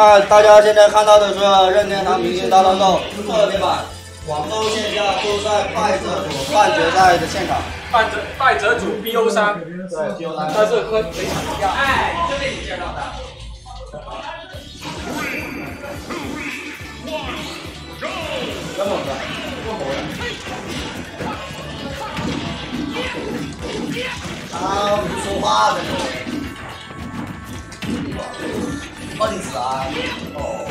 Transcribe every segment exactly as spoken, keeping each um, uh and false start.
那大家现在看到的是任天堂明星大乱斗特别版，广州线下就在败者组半决赛的现场。 败者败者组 B O 三，对 B O 三，但是跟非常一样。哎，这边你见到的。根本的，根本的。 啊，不说话的你。笨死啊！哦。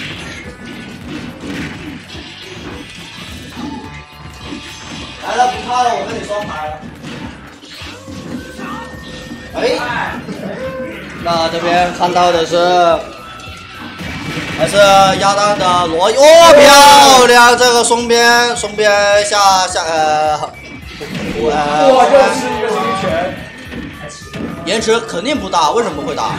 来了，不怕了，我跟你双排了。哎，那这边看到的是，还是鸭蛋的罗伊，哦，漂亮！这个松边，松边下下呃， 呃，哇，又是一个星拳， 延迟肯定不大，为什么不会打？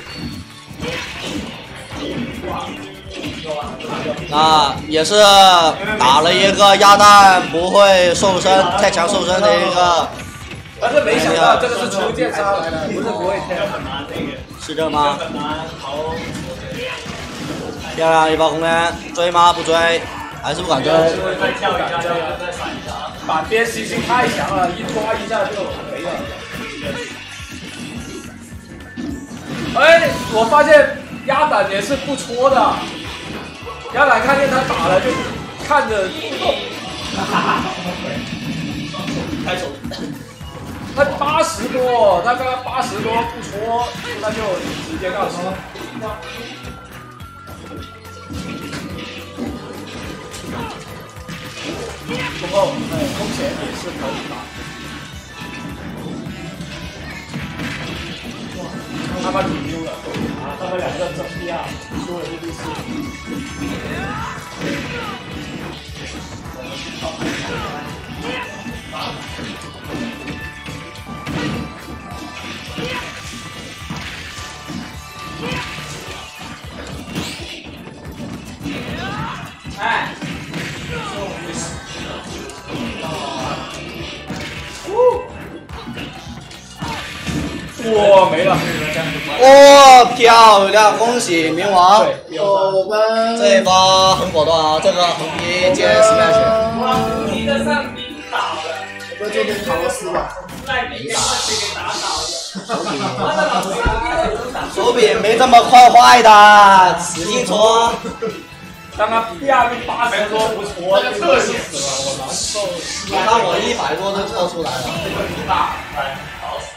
那也是打了一个鸭蛋不会瘦身、太强瘦身的一个。 但是没想到这个是初见杀来的，不是不会跳。 是这吗？漂亮一包红莲，追吗？不追，还是不敢追。 再跳一下，再闪一下。反边习性太强了，一抓一下就没了。哎，我发现鸭胆也是不戳的。鸭胆看见他打了就看着不动。开手。他八十多，他刚刚八十多不戳，那就直接告诉了。不过，哎，风险也是可以打。哇，他们挺溜的，啊，他们两个争第二，输了是第四。哎，哇，没了！ 哇，漂亮！恭喜冥王！ 我们这一包很果断啊，这个横劈接 smash。 哇，横劈的上兵倒了。 我们这边卡洛斯吧。 赖兵给打倒了。 手柄没这么快坏的，使劲戳。 刚刚第二个八十多不戳，就特死了，我难受。 你看我一百多都戳出来了。 大，哎，好死。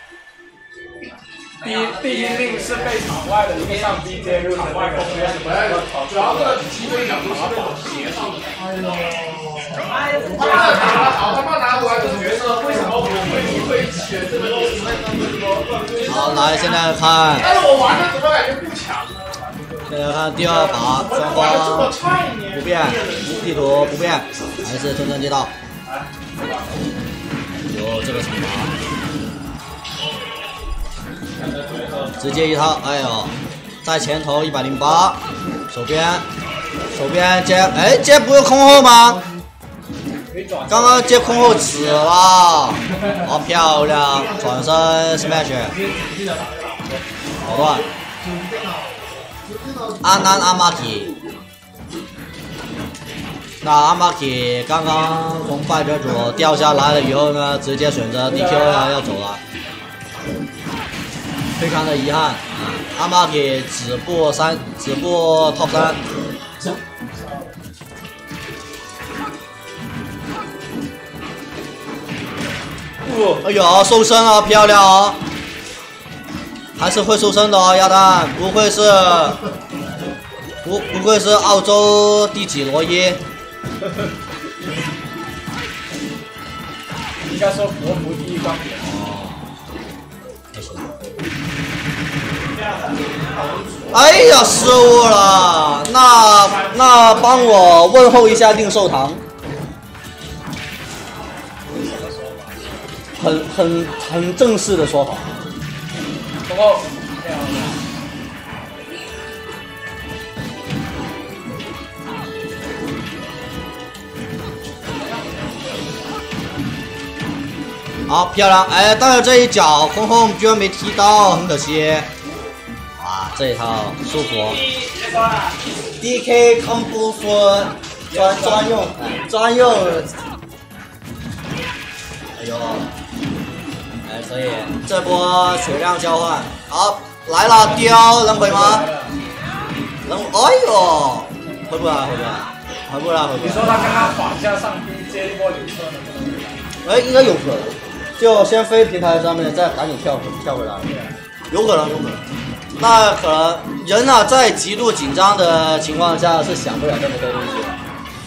第一第一令是被场外的一个上 B 接入场外攻略，主要这个机会角度是被我斜上的。哎呦！他妈拿了好，他妈拿回来这个角色，为什么我会会选这个东西？ 好，来现在看。 但是我玩的怎么感觉不强呢？ 现在看第二把，双方不变，地图不变，还是真正街道。有这个惩罚，直接一套，哎呦，在前头一百零八，手边，手边接，哎接不是空后吗？刚刚接空后死了，好漂亮，转身 smash， 好乱。阿南阿玛基，那阿玛基刚刚从败者组掉下来了以后呢，直接选择 D Q 呀要走了，非常的遗憾。阿玛基止步三，止步 top 三。哎呦，瘦身了，漂亮哦！还是会瘦身的哦，鸭蛋，不会是。不不愧是澳洲第几罗伊？ 应该说国服第一钢铁。 哎呀，失误了！那那帮我问候一下令寿堂。很很很正式的说法。 不过。好漂亮！哎，但是这一脚空空居然没踢到，很可惜。哇， 这一套舒服。D K 康布夫专专用专用。哎呦，哎可以，这波血量交换，好来了，雕能回吗？能，哎呦，回不来，回不来，回不来，回不来。 你说他刚刚反向上 B 接一波流车能不能？ 哎，应该有可能，就先飞平台上面，再赶紧跳跳回来，有可能，有可能。那可能人啊，在极度紧张的情况下是想不了这么多东西的。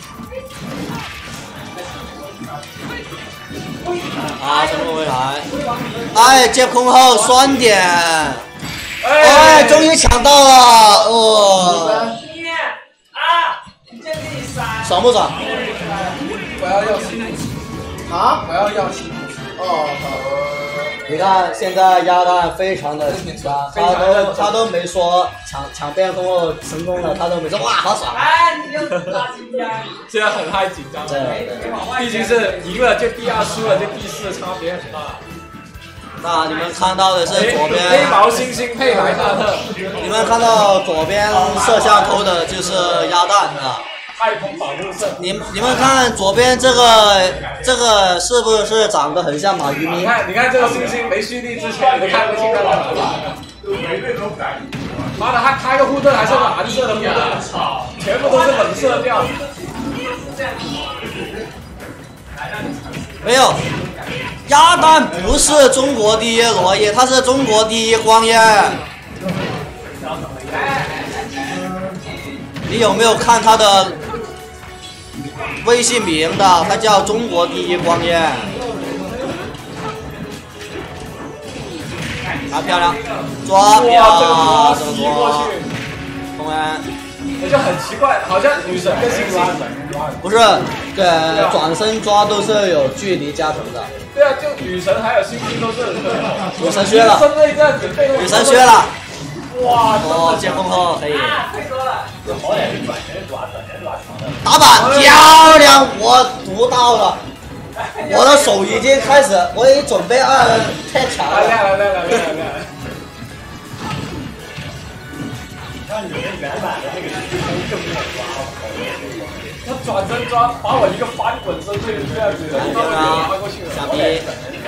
啊，成功回来！哎，接空后双点，哎，终于抢到了，哦！爽不爽？ 我要要辛苦啊！我要要辛苦哦，好。 你看现在鸭蛋非常的紧张，他都他都没说抢抢变空后成功了，他都没说哇好爽。 哎，你又拉紧张，现在很嗨紧张。对，毕竟是赢了就第二，输了就第四，差别很大。 那你们看到的是左边黑毛猩猩配莱纳特， 你们看到左边摄像头的就是鸭蛋啊。 太空保护色。 你你们看左边这个这个是不是长得很像马鱼咪？ 你看你看这个猩猩没蓄力之前，你都看不清它长什么。妈的，他开个护盾还是蓝色的护盾，全部都是冷色调。 没有，鸭蛋不是中国第一罗伊，他是中国第一光彦。你有没有看他的微信名的？他叫中国第一光彦。啊，漂亮，抓漂，这么多，后面。 我就很奇怪，好像女神跟猩猩不是，对，转身抓都是有距离加成的。 对啊，就女神还有猩猩都是。 女神削了，女神削了。 哇！ 哦，接风后可以。 太多了。 打板漂亮，我读到了，我的手已经开始，我已经准备按太强了。 来来来来来来。 看你们原版的那个虚空更没有抓我， 他转身抓，把我一个翻滚身这这样子，然后翻过去了。 傻逼。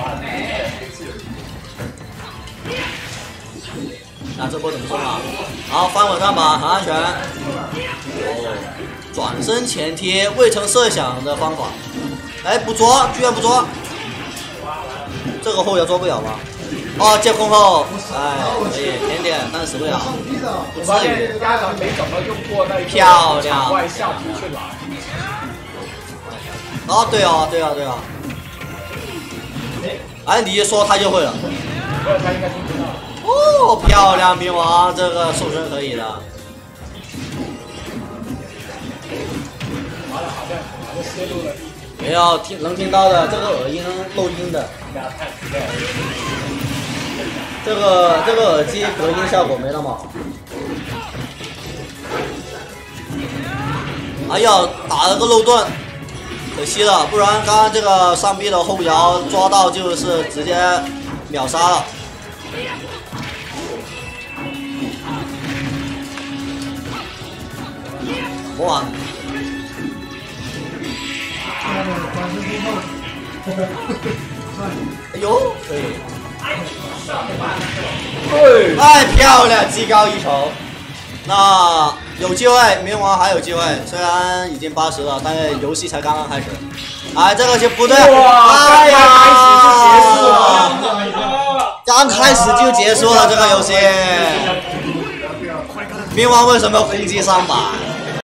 那这波怎么送啊？好，翻滚上板，很安全。哦，转身前贴，未曾设想的方法。哎，不捉，居然不捉。这个后摇捉不了吗？哦，接空后，哎，可以点点，但死不了。不至于。 鸭肠没怎么用过那漂亮。 外下出去了。 哦，对哦，对哦，对哦。哎，你一说他就会了。 他应该听不到。 哦，漂亮，冥王，这个瘦身可以的。 完了，好像好像泄露了。 没有听能听到的，这个耳音漏音的。这个这个耳机隔音效果没那么好。哎呀，打了个漏盾，可惜了，不然刚刚这个上臂的后摇抓到就是直接秒杀了。哇！哎呦，可以！ 对， 太漂亮，技高一筹。那有机会，冥王还有机会，虽然已经八十了，但是游戏才刚刚开始。哎，这个就不对，哎呀，刚开始就结束了这个游戏。冥王为什么攻击上板？